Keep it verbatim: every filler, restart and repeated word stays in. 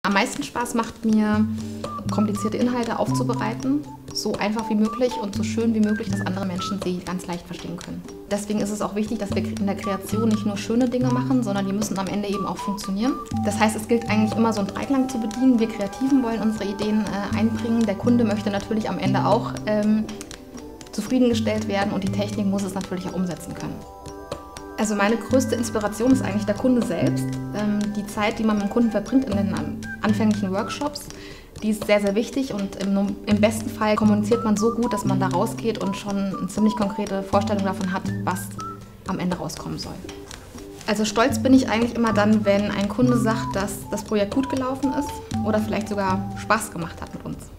Am meisten Spaß macht mir, komplizierte Inhalte aufzubereiten, so einfach wie möglich und so schön wie möglich, dass andere Menschen sie ganz leicht verstehen können. Deswegen ist es auch wichtig, dass wir in der Kreation nicht nur schöne Dinge machen, sondern die müssen am Ende eben auch funktionieren. Das heißt, es gilt eigentlich immer so einen Dreiklang zu bedienen. Wir Kreativen wollen unsere Ideen äh, einbringen, der Kunde möchte natürlich am Ende auch ähm, zufriedengestellt werden und die Technik muss es natürlich auch umsetzen können. Also meine größte Inspiration ist eigentlich der Kunde selbst. Ähm, die Zeit, die man mit dem Kunden verbringt in den anfänglichen Workshops, die ist sehr, sehr wichtig und im, im besten Fall kommuniziert man so gut, dass man da rausgeht und schon eine ziemlich konkrete Vorstellung davon hat, was am Ende rauskommen soll. Also stolz bin ich eigentlich immer dann, wenn ein Kunde sagt, dass das Projekt gut gelaufen ist oder vielleicht sogar Spaß gemacht hat mit uns.